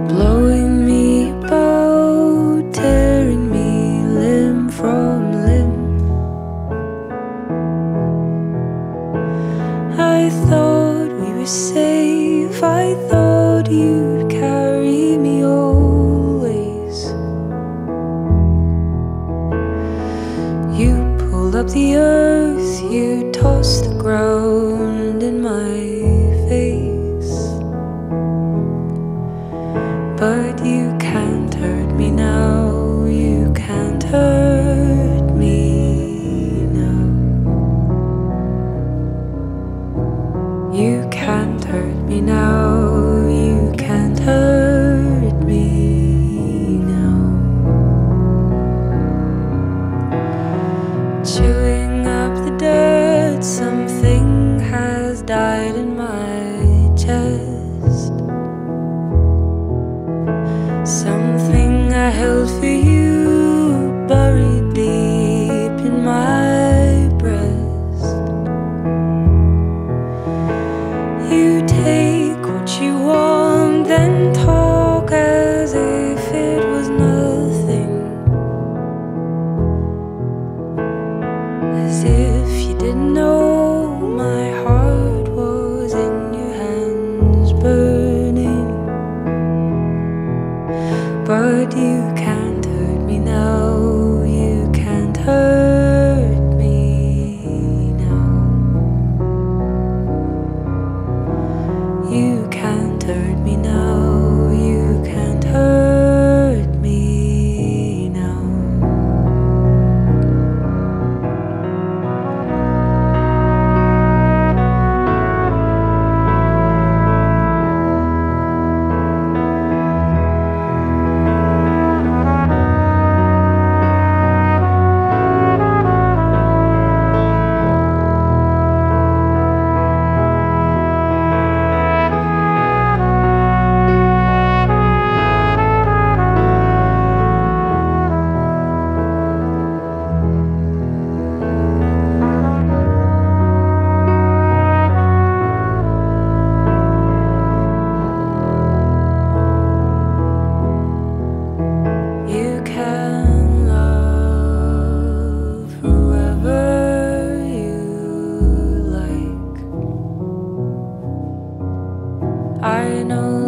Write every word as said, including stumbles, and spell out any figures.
blowing me about, tearing me limb from limb. I thought we were safe, I thought you'd carry me always. You pulled up the earth, you tossed the ground in my face. But you can't hurt me now, you can't hurt me now. You can't hurt me now, you can't hurt me now. Chewing up the dirt, something has died in my chest. Something I held for you, buried deep in my breast. You take what you want, then talk as if it was nothing, as if you didn't know my heart was in your hands burning. But you can't hurt me now, you can't hurt me now. You can't hurt me now, you can't hurt me now. You can love whoever you like. I know